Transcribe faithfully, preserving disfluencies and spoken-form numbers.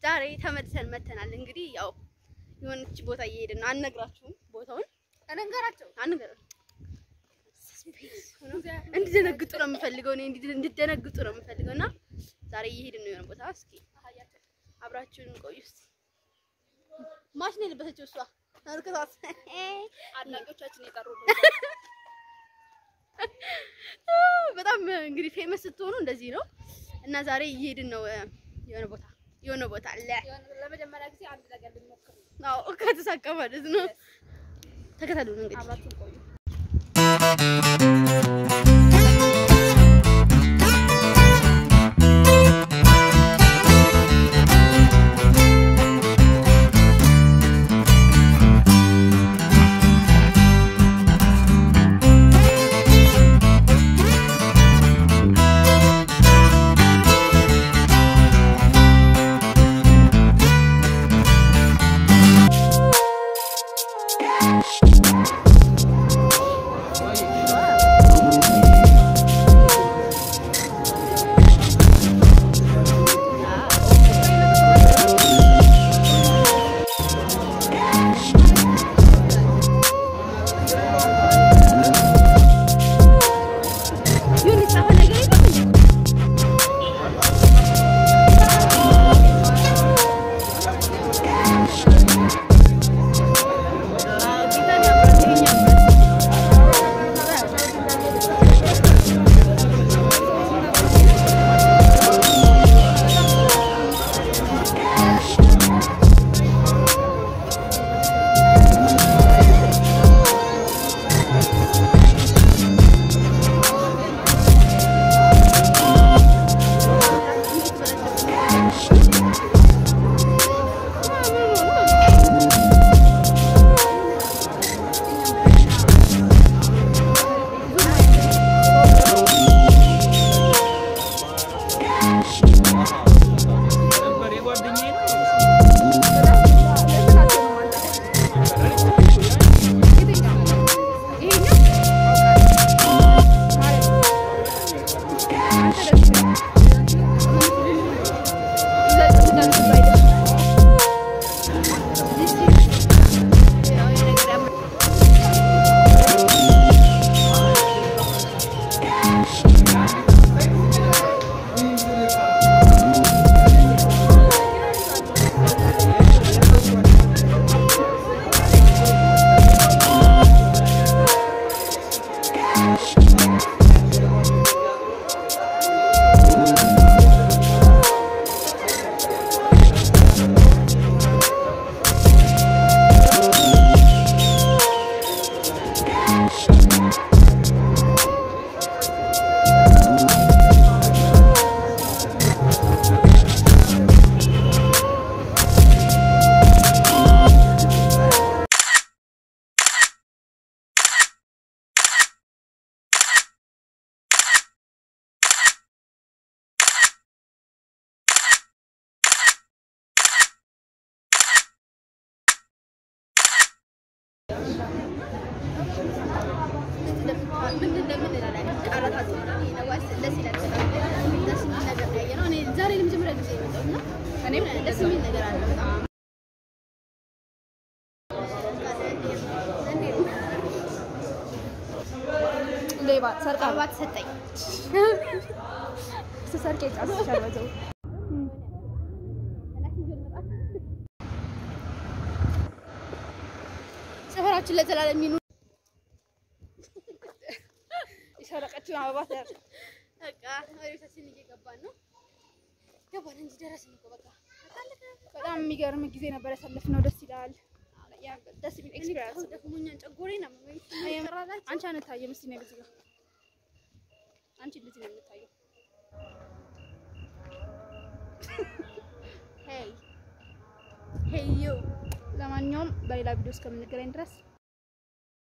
ዛሬ ተመልሰን መተናል እንግዲህ ያው የሆነች ቦታ እየሄድን ነው አንነግራችሁም ቦታውን አንንገራቸው አንንገራቸው እንድደነግጡ ነው የምፈልገው እኔ እንድደነግጡ ነው የምፈልገውና ዛሬ እየሄድን ነው የሆነ ቦታ እስኪ አብራችሁን ቆዩ እስቲ ማሽ ነው የለበሰችው እሷ አልከታስ አድናቂዎቻችን የጠሩ ነው በጣም እንግዲህ ፌመስ ስትሆኑ እንደዚህ ነው እና ዛሬ እየሄድን ነው የሆነ ቦታ የሆነ ቦታ አለ ለመጀመሪያ ጊዜ አንድ ነገር ልንሞክር ነው አዎ ከተሳካ ማለት ነው ተከታተሉን እንግዲህ አብራችሁን ቆዩ ምን እንደምን ይላል ቃላታት ነው ይነዋስ ደስ ይላል ደስ የሚል ነገር ያየነው እኔ ዛሬ ለመጀመሪያ ጊዜ መጣሁና እኔም ደስ የሚል ነገር አለ በጣም ሌባ ሰርቃ ባት ሰጠኝ ሰርቄ ጫስቻለሁ ወዘው ሰፈራችን ለዘላለም ሚኑ ይሰረቀችው አበባ ተር በቃ ወሬታችን እየገባን ነው ገባን እንጂ ደረስን እኮ በቃ በጣም የሚገርም ጊዜ ነበር ያሳለፍነው ደስ ይላል ያ ደስ የሚል ኤክስፒሪየንስ ደክሞኛል ጨጎሬና ማለት አንቺ አንታየ ምስቲ ነው ልጅ አንቺ ልጅ ነው የምታየው ሄይ ሄይ ዩ ለማንኛውም በሌላ ቪዲዮ እስከምንገናኝ ድረስ